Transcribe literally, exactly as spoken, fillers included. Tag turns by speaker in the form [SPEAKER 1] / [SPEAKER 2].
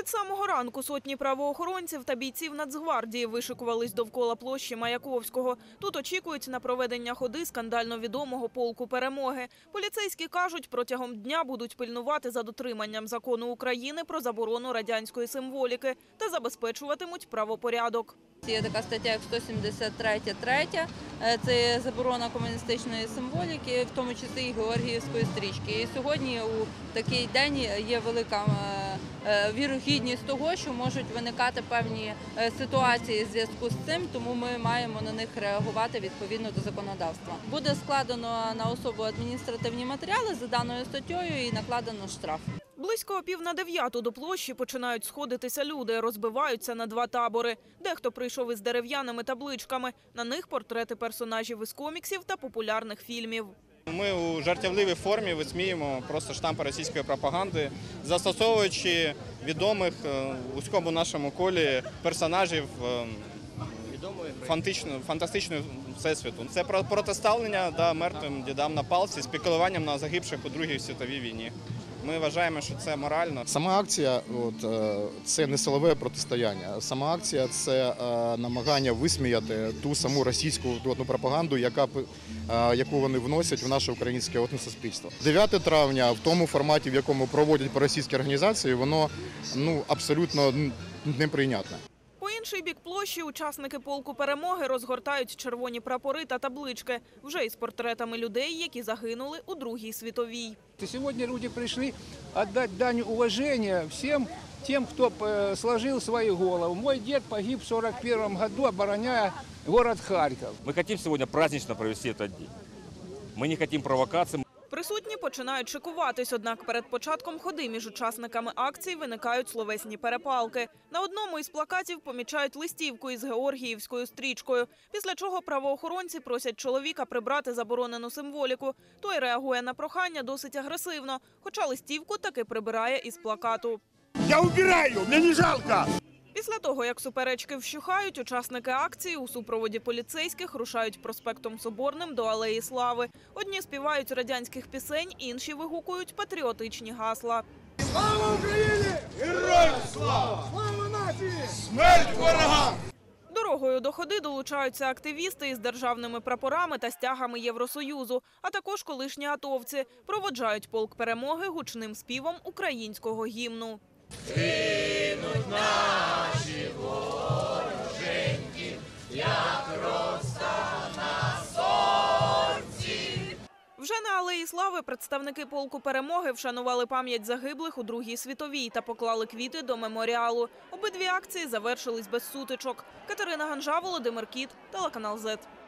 [SPEAKER 1] Від самого ранку сотні правоохоронців та бійців Нацгвардії вишикувались довкола площі Маяковського. Тут очікують на проведення ходи скандально відомого полку перемоги. Поліцейські кажуть, протягом дня будуть пильнувати за дотриманням закону України про заборону радянської символіки та забезпечуватимуть правопорядок.
[SPEAKER 2] Є така стаття, як сто сімдесят три третя, це заборона комуністичної символіки, в тому числі і Георгіївської стрічки. І сьогодні у такий день є велика вірогідність того, що можуть виникати певні ситуації в зв'язку з цим, тому ми маємо на них реагувати відповідно до законодавства. Буде складено на особу адміністративні матеріали за даною статтею і накладено штраф.
[SPEAKER 1] Близько пів на дев'яту до площі починають сходитися люди, розбиваються на два табори. Дехто прийшов із дерев'яними табличками. На них портрети персонажів із коміксів та популярних фільмів.
[SPEAKER 3] Ми у жартівливій формі висміємо просто штампи російської пропаганди, застосовуючи відомих у вузькому нашому колі персонажів фантастичного всесвіту. Це протиставлення да, мертвим дідам на палці з піклуванням на загибших у Другій світовій війні. Ми вважаємо, що це морально.
[SPEAKER 4] Сама акція – це не силове протистояння. Сама акція – це намагання висміяти ту саму російську пропаганду, яка, яку вони вносять в наше українське суспільство. дев'яте травня в тому форматі, в якому проводять російські організації, воно ну, абсолютно неприйнятне.
[SPEAKER 1] По інший бік площі учасники полку перемоги розгортають червоні прапори та таблички, вже із портретами людей, які загинули у Другій світовій.
[SPEAKER 5] Сьогодні люди прийшли віддати дань уваження всім тим, хто сложив свою голову. Мой дід погиб в сорок першому году, обороняя город Харків.
[SPEAKER 6] Ми хочемо сьогодні празднично провести цей день. Ми не хочемо провокацій.
[SPEAKER 1] Присутні починають шикуватись, однак перед початком ходи між учасниками акції виникають словесні перепалки. На одному із плакатів помічають листівку із Георгіївською стрічкою, після чого правоохоронці просять чоловіка прибрати заборонену символіку. Той реагує на прохання досить агресивно, хоча листівку таки прибирає із плакату.
[SPEAKER 7] Я убираю, мені не жалко!
[SPEAKER 1] Після того, як суперечки вщухають, учасники акції у супроводі поліцейських рушають проспектом Соборним до Алеї Слави. Одні співають радянських пісень, інші вигукують патріотичні гасла.
[SPEAKER 7] Слава Україні! Героям слава! Слава нації! Смерть ворогам!
[SPEAKER 1] Дорогою до ходи долучаються активісти із державними прапорами та стягами Євросоюзу, а також колишні атовці. Проводжають полк перемоги гучним співом українського гімну.
[SPEAKER 8] Гинуть наші вороженьки, як роса на сонці.
[SPEAKER 1] Вже на Алеї Слави представники полку перемоги вшанували пам'ять загиблих у Другій світовій та поклали квіти до меморіалу. Обидві акції завершились без сутичок. Катерина Ганжа, Володимир Кіт, телеканал зет.